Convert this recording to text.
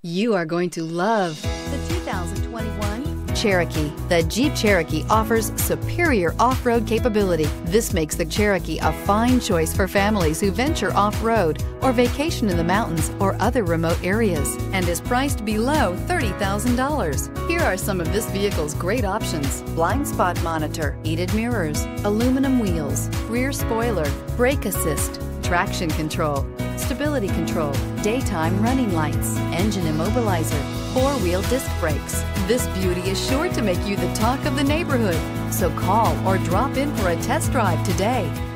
You are going to love the 2021 Cherokee. The Jeep Cherokee offers superior off-road capability. This makes the Cherokee a fine choice for families who venture off-road or vacation in the mountains or other remote areas, and is priced below $30,000. Here are some of this vehicle's great options: blind spot monitor, heated mirrors, aluminum wheels, rear spoiler, brake assist, traction control, stability control, daytime running lights, engine immobilizer, four-wheel disc brakes. This beauty is sure to make you the talk of the neighborhood. So call or drop in for a test drive today.